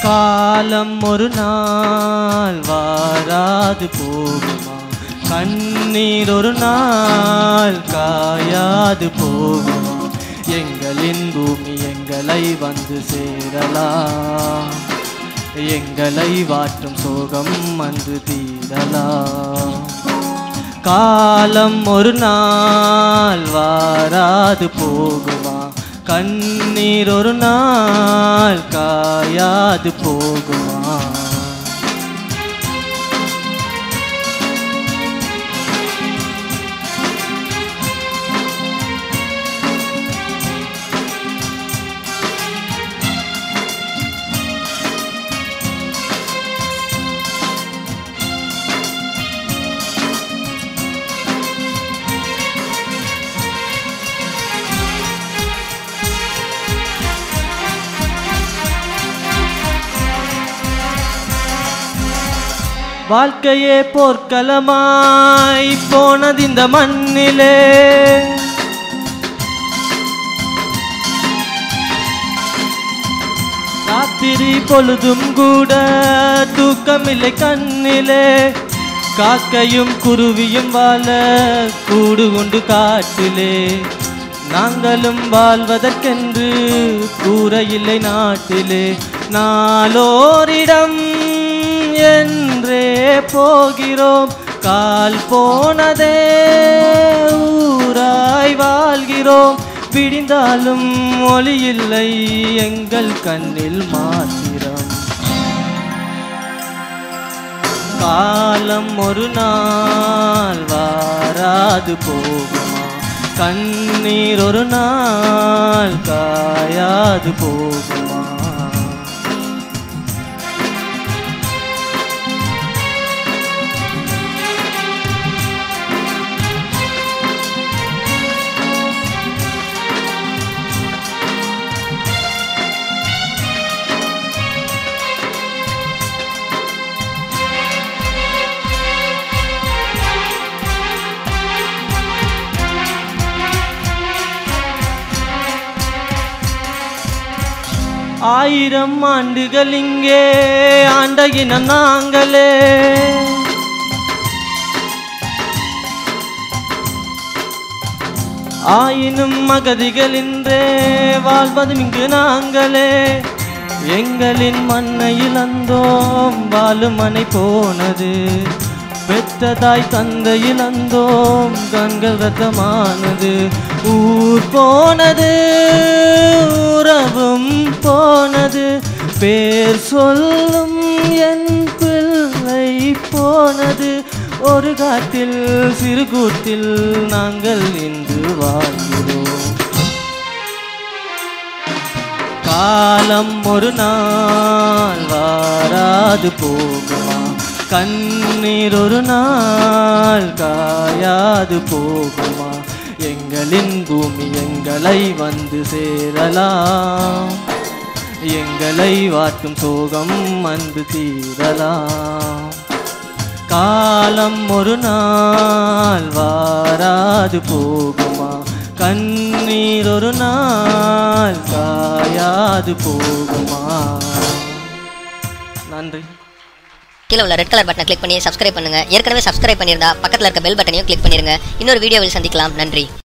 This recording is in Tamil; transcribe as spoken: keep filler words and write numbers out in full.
காலம் ஒரு நாள் வாராது போகுமா, கண்ணீர் ஒரு நாள் காயாது போகுமா, எங்களின் பூமி எங்களை வந்து சேரலாம், எங்களை வாட்டும் சோகம் வந்து தீரலாம். காலம் ஒரு நாள் வாராது போகுமா, கண்ணீர் ஒரு நாள் காயாது போகுமா. வாழ்க்கையே போர்க்களமாய் போனது இந்த மண்ணிலே, ராத்திரி பொழுதும் கூட தூக்கமில்லை கண்ணிலே, காக்கையும் குருவியும் வாழ கூடு கொண்டு காட்டிலே, நாங்களும் வாழ்வதற்கென்று கூரையில்லை நாட்டிலே, நாளோரிடம் என்றே போகிறோம், கால் போனதே ஊராய் வாழ்கிறோம், விடிந்தாலும் ஒளி இல்லை எங்கள் கண்ணில் மாத்திரம். காலம் ஒரு நாள் வாராது போகுமா, கண்ணீர் ஒரு நாள் காயாது போகுமா. ஆயிரம் ஆண்டுகள் இங்கே ஆண்ட இனம் நாங்களே, ஆயினும் அகதிகள் இன்றே வாழ்வதும் இங்கு நாங்களே, எங்களின் மண்ணை இழந்தோம் வாழும் மனை போனது, பெற்றதாய் தந்தை இழந்தோம் கண்கள் ரத்தமானது, ஊர் போனது உறவும் போனது, பேர் சொல்லும் என் பிள்ளை போனது, ஒரு காட்டில் சிறு கூட்டில் நாங்கள் இன்று வாழ்கிறோம். காலம் ஒரு நாள் வாராது போகுமா, கண்ணீர் ஒரு நாள் காயாது போகுமா, எங்களின் பூமி எங்களை வந்து சேரலாம், எங்களை வாட்டும் சோகம் வந்து தீரலாம். காலம் ஒரு நாள் வாராது போகுமா, கண்ணீர் ஒரு நாள் காயாது போகுமா. நன்றி. கீழே உள்ள ரெட் கலர் பட்டனை கிளிக் பண்ணி சப்ஸ்கிரைப் பண்ணுங்க. ஏற்கனவே சப்ஸ்கிரைப் பண்ணியிருந்தா பக்கத்தில் இருக்க பெல் பட்டனையும் கிளிக் பண்ணிருங்க. இன்னொரு வீடியோவில் சந்திக்கலாம். நன்றி.